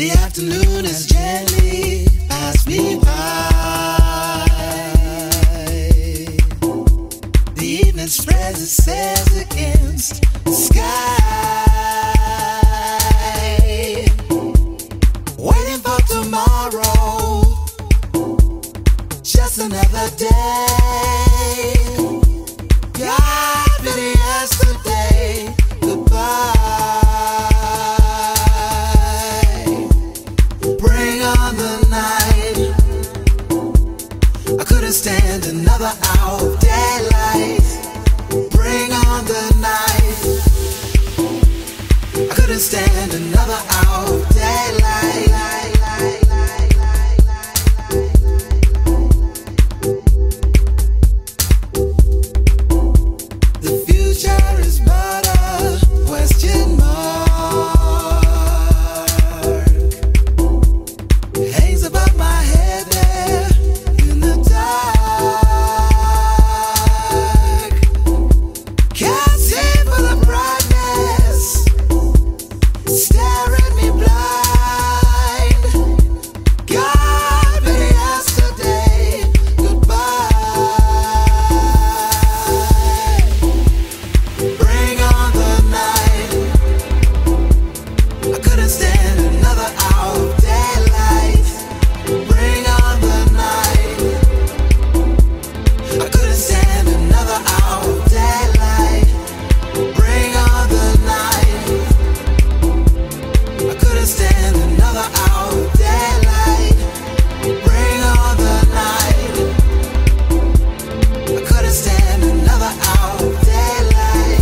The afternoon has gently passed me by. The evening spreads its sails against the sky, waiting for tomorrow, just another day. God pity yesterday, goodbye. Bring on the night. I couldn't stand another hour of daylight. Bring on the night. I couldn't stand another hour of daylight. The future is but a question mark. It hangs above my head there in the dark. Can't see for the brightness, staring me blind. God pity yesterday, goodbye. Bring on the night. I couldn't stand another hour of daylight. Bring on the night. I couldn't stand another hour of daylight. Bring on the night. I couldn't stand another hour of daylight. Bring on the night. I couldn't stand another hour of daylight.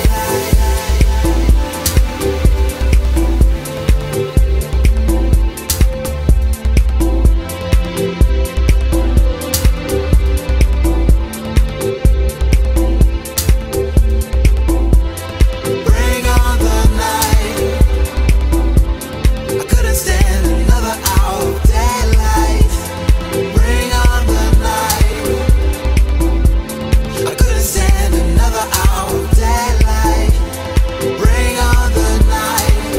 Bring on the night. I couldn't stand another hour of daylight. Bring on the night. I couldn't stand another hour of daylight. Bring on the night.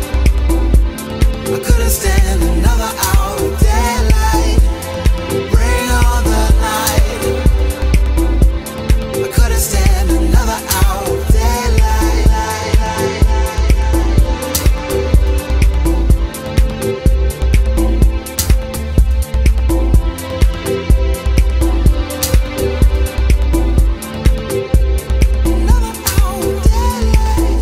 I couldn't stand another hour of daylight. Bring on the night. I couldn't stand another hour of daylight. Another hour of daylight.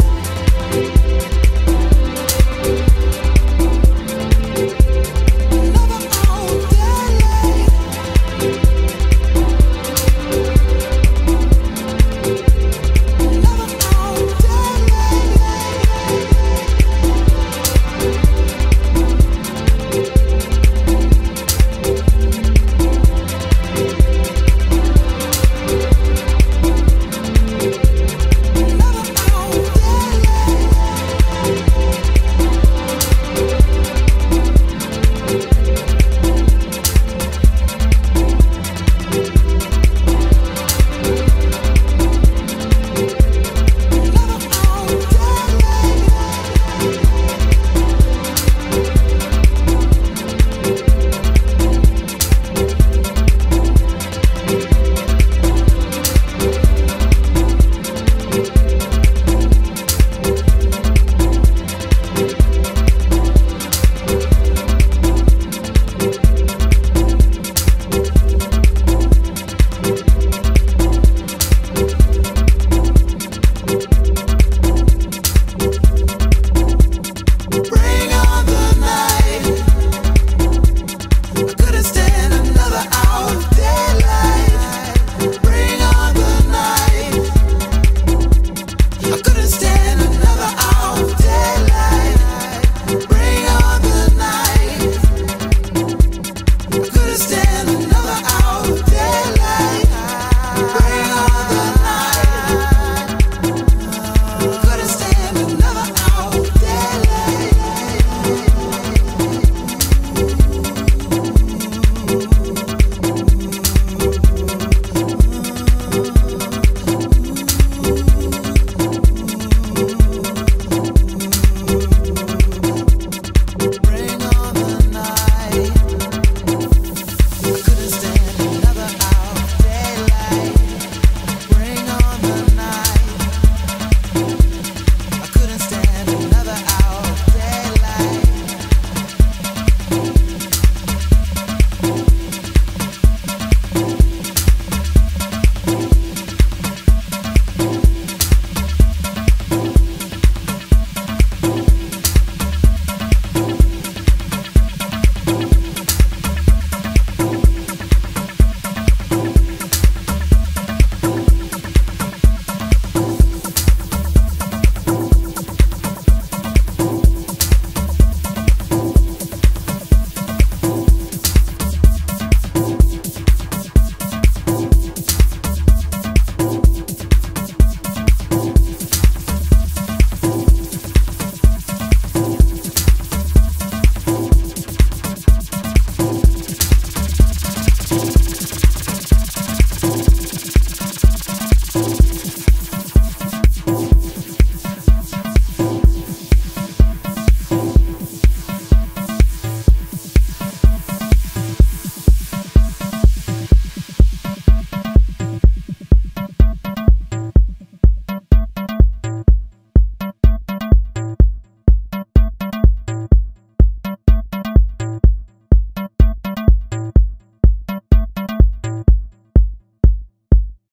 Another hour of daylight. Another hour of Bring on the night. I couldn't stand another hour of daylight. Bring on the night. I couldn't stand